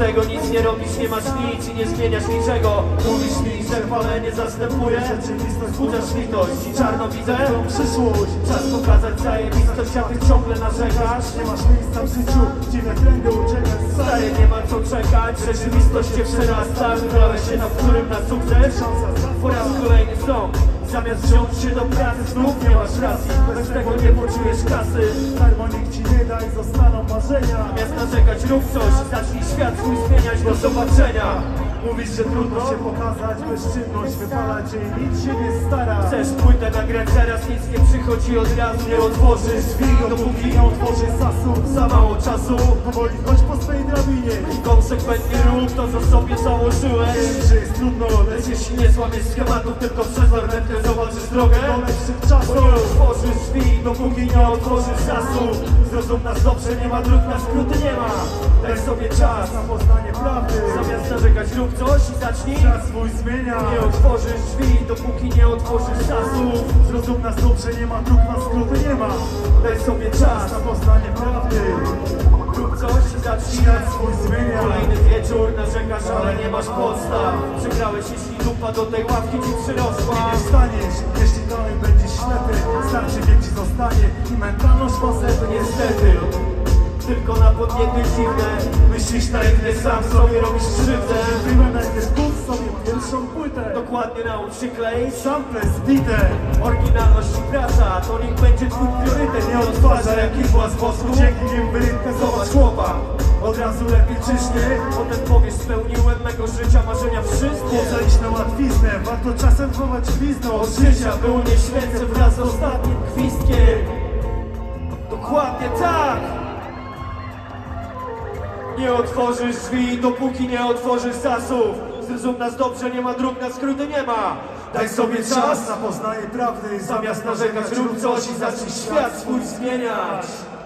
tego nic nie robisz, nie masz nic i nie zmieniasz niczego. Mówisz mi, że palenie zastępuje rzeczywistość, wzbudzasz litość i czarno widzę przyszłość. Czas pokazać zajebistość, a ty ciągle narzekasz. Nie masz miejsca w życiu, dziwne trendy uciekasz. Stary, nie ma co czekać, rzeczywistość cię przerasta. Wybrałeś się na wtórym na sukces. Po raz kolejny sąd. Zamiast wziąć się do pracy, znów nie masz racji. Bez tego nie poczujesz kasy. Darmo nikt ci nie da i zostaną marzenia. Zamiast narzekać, rób coś, zacznij świat swój zmieniać. Do zobaczenia. Mówisz, że trudno się pokazać, bezczynność wypalać i nic się nie stara. Chcesz płytę nagrać, zaraz nic nie przychodzi od razu. Nie otworzysz drzwi, dopóki nie otworzysz zasób. za mało czasu. Powoli chodź po swej drabinie I konsekwentnie rób to, co sobie założyłeś. Wiem, że jest trudno, Lecz jeśli nie złamiesz schematów, tylko przez lornetkę zobaczysz drogę. do lepszych czasów. Bo nie otworzysz drzwi, dopóki nie otworzysz zasób. Zrozum nas dobrze, nie ma dróg, na skróty nie ma. Daj sobie czas Na poznanie prawdy. zamiast narzekać, rób coś i zacznij. Świat swój zmienia. Nie otworzysz drzwi, dopóki nie otworzysz zasób. Zrozum nas dobrze, nie ma dróg, na skróty nie ma. Daj sobie czas, Na poznanie prawdy. rób coś i zacznij. Świat swój zmienia. Kolejny wieczór, narzekasz, ale nie masz podstaw. Przegrałeś, jeśli dupa do tej ławki ci przyrosła. Nie staniesz, jeśli dalej będziesz ślepy. Starczy wiek ci zostanie i mentalność facetu. Niestety, tylko na podniety dziwne. Myślisz naiwnie, sam sobie robisz krzywdę. Wybrałem najpierw kup sobie pierwszą płytę. Dokładnie naucz się kleić. Sample zbite. Oryginalność i praca, to niech będzie twój priorytet. Nie odtwarza jak igła z wosku. Dzięki nim wyryte Zobacz chłopa, od razu lepiej czyż nie? Potem powiesz, spełniłem mego życia marzenia wszystkie. Poza iść na łatwiznę, warto czasem chować gwizdną. Od życia było nie świecę wraz z ostatnim gwizdkiem. Dokładnie tak. Nie otworzysz drzwi, dopóki nie otworzysz zasów. Zrozum nas dobrze, nie ma dróg, na skróty nie ma. Daj sobie czas, na poznanie prawdy. zamiast narzekać, rób coś i zacznij świat swój zmieniać.